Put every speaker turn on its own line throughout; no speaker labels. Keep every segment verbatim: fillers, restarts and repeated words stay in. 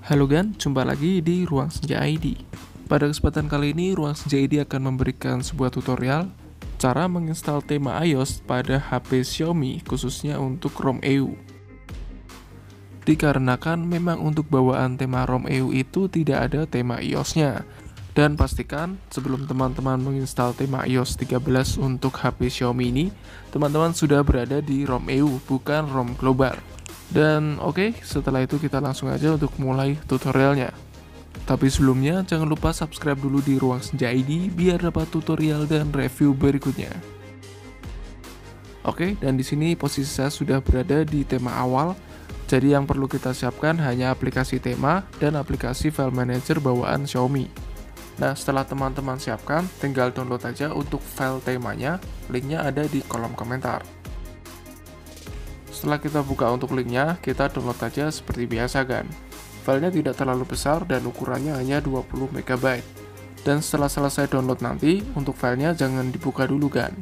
Halo Gan, jumpa lagi di Ruang Senja I D. Pada kesempatan kali ini, Ruang Senja I D akan memberikan sebuah tutorial cara menginstal tema iOS pada H P Xiaomi, khususnya untuk ROM E U. Dikarenakan memang untuk bawaan tema ROM E U itu tidak ada tema iOS-nya. Dan pastikan sebelum teman-teman menginstal tema iOS tiga belas untuk H P Xiaomi ini, teman-teman sudah berada di ROM E U, bukan ROM global. Dan oke, okay, setelah itu kita langsung aja untuk mulai tutorialnya. Tapi sebelumnya, jangan lupa subscribe dulu di Ruang Senja I D biar dapat tutorial dan review berikutnya. Oke, okay, dan di sini posisi saya sudah berada di tema awal. Jadi yang perlu kita siapkan hanya aplikasi tema dan aplikasi file manager bawaan Xiaomi. Nah, setelah teman-teman siapkan, tinggal download aja untuk file temanya. Linknya ada di kolom komentar. Setelah kita buka untuk linknya, kita download aja seperti biasa kan. Filenya tidak terlalu besar dan ukurannya hanya dua puluh megabyte. Dan setelah selesai download nanti, untuk filenya jangan dibuka dulu kan.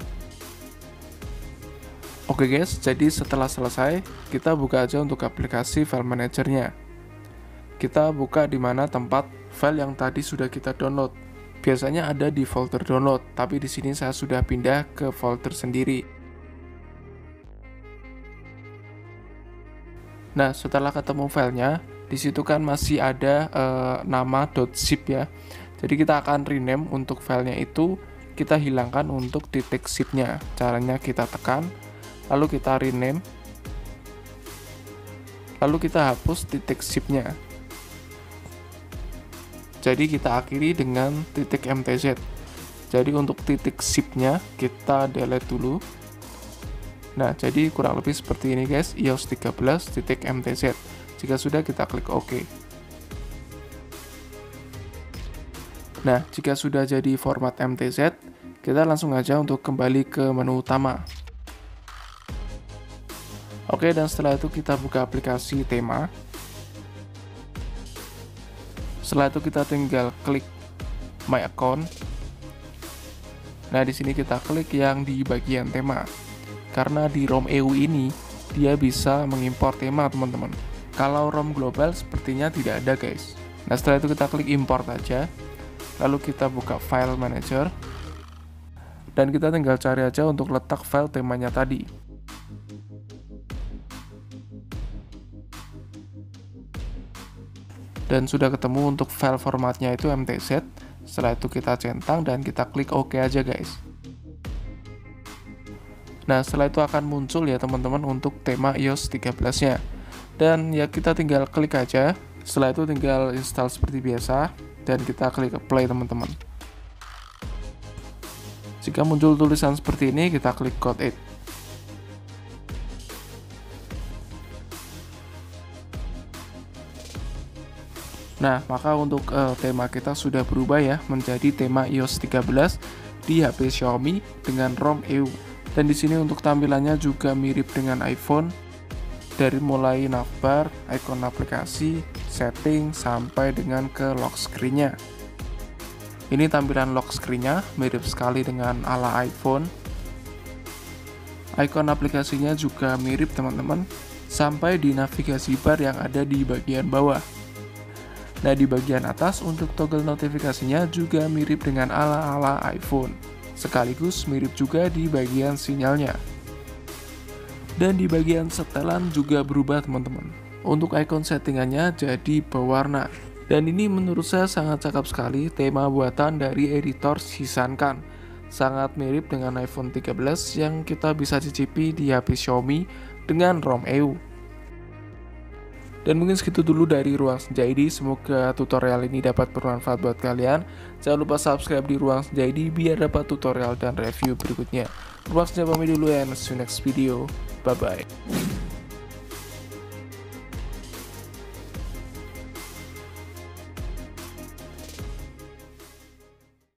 Oke guys, jadi setelah selesai, kita buka aja untuk aplikasi file manajernya. Kita buka di mana tempat file yang tadi sudah kita download. Biasanya ada di folder download, tapi di sini saya sudah pindah ke folder sendiri. Nah, setelah ketemu filenya, di situ kan masih ada e, nama .zip ya. Jadi kita akan rename untuk filenya itu, kita hilangkan untuk titik zipnya. Caranya kita tekan, lalu kita rename, lalu kita hapus titik zipnya. Jadi kita akhiri dengan titik mtz. Jadi untuk titik zipnya kita delete dulu. Nah, jadi kurang lebih seperti ini guys, iOS tiga belas titik mtz. Jika sudah, kita klik OK. Nah, jika sudah jadi format mtz, kita langsung aja untuk kembali ke menu utama. Oke, dan setelah itu kita buka aplikasi tema. Setelah itu kita tinggal klik My Account. Nah, di sini kita klik yang di bagian tema. Karena di ROM E U ini, dia bisa mengimpor tema teman-teman. Kalau ROM global sepertinya tidak ada guys. Nah, setelah itu kita klik import aja. Lalu kita buka file manager. Dan kita tinggal cari aja untuk letak file temanya tadi. Dan sudah ketemu untuk file formatnya itu mtz. Setelah itu kita centang dan kita klik OK aja guys. Nah, setelah itu akan muncul ya teman-teman untuk tema iOS tiga belas nya. Dan ya kita tinggal klik aja. Setelah itu tinggal install seperti biasa. Dan kita klik apply teman-teman. Jika muncul tulisan seperti ini, kita klik code it. Nah, maka untuk uh, tema kita sudah berubah ya menjadi tema iOS tiga belas di H P Xiaomi dengan ROM E U. Dan di sini untuk tampilannya juga mirip dengan iPhone, dari mulai navbar, ikon aplikasi, setting, sampai dengan ke lock screen-nya. Ini tampilan lock screen-nya mirip sekali dengan ala iPhone. Ikon aplikasinya juga mirip teman-teman, sampai di navigasi bar yang ada di bagian bawah. Nah, di bagian atas untuk toggle notifikasinya juga mirip dengan ala-ala iPhone. Sekaligus mirip juga di bagian sinyalnya. Dan di bagian setelan juga berubah teman-teman. Untuk icon settingannya jadi berwarna. Dan ini menurut saya sangat cakep sekali, tema buatan dari editor Hisankan. Sangat mirip dengan iPhone tiga belas yang kita bisa cicipi di H P Xiaomi dengan ROM E U. Dan mungkin segitu dulu dari Ruang Senja I D. Semoga tutorial ini dapat bermanfaat buat kalian. Jangan lupa subscribe di Ruang Senja I D biar dapat tutorial dan review berikutnya. Ruang Senja pamit dulu ya, see you next video. Bye bye.